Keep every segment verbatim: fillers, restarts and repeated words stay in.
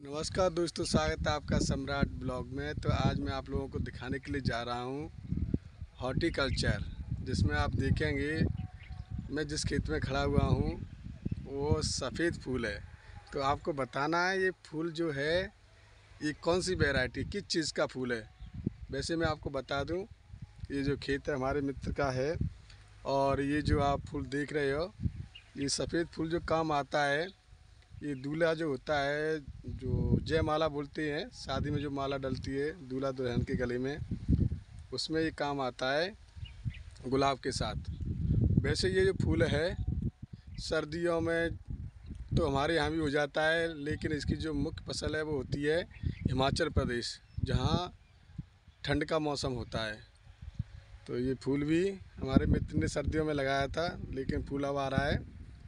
नमस्कार दोस्तों, स्वागत है आपका सम्राट ब्लॉग में। तो आज मैं आप लोगों को दिखाने के लिए जा रहा हूँ हॉर्टिकल्चर, जिसमें आप देखेंगे मैं जिस खेत में खड़ा हुआ हूँ वो सफ़ेद फूल है। तो आपको बताना है ये फूल जो है ये कौन सी वैरायटी किस चीज़ का फूल है। वैसे मैं आपको बता दूँ, ये जो खेत है हमारे मित्र का है और ये जो आप फूल देख रहे हो ये सफ़ेद फूल जो काम आता है, ये दूल्हा जो होता है, जो जयमाला बोलते हैं, शादी में जो माला डलती है दूल्हा दुल्हन के गले में, उसमें ये काम आता है गुलाब के साथ। वैसे ये जो फूल है सर्दियों में तो हमारे यहाँ भी हो जाता है, लेकिन इसकी जो मुख्य फसल है वो होती है हिमाचल प्रदेश, जहाँ ठंड का मौसम होता है। तो ये फूल भी हमारे मित्र ने सर्दियों में लगाया था, लेकिन फूल अब आ रहा है।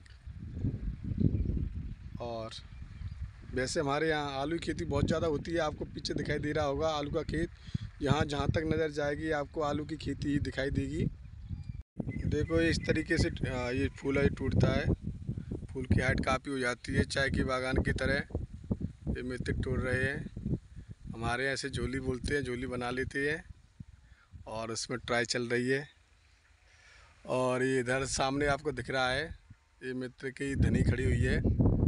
और वैसे हमारे यहाँ आलू की खेती बहुत ज़्यादा होती है। आपको पीछे दिखाई दे रहा होगा आलू का खेत, यहाँ जहाँ तक नज़र जाएगी आपको आलू की खेती ही दिखाई देगी। देखो ये इस तरीके से ये फूल है टूटता है, फूल की हाइट काफ़ी हो जाती है, चाय की बागान की तरह। ये मित्र तोड़ रहे हैं, हमारे यहाँ ऐसे झोली बोलते हैं, झोली बना लेते हैं और उसमें ट्राई चल रही है। और ये इधर सामने आपको दिख रहा है ये मित्र की धनी खड़ी हुई है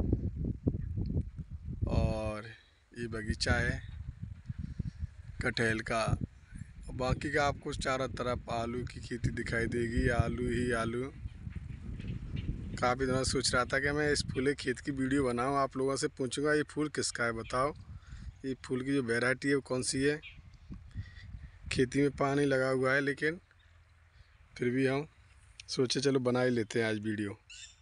और ये बगीचा है कटहल का। बाकी का आपको चारों तरफ आलू की खेती दिखाई देगी, आलू ही आलू। काफ़ी दिनों सोच रहा था कि मैं इस फूल खेत की वीडियो बनाऊं, आप लोगों से पूछूंगा ये फूल किसका है, बताओ ये फूल की जो वैरायटी है वो कौन सी है। खेती में पानी लगा हुआ है, लेकिन फिर भी हम सोचे चलो बना ही लेते हैं आज वीडियो।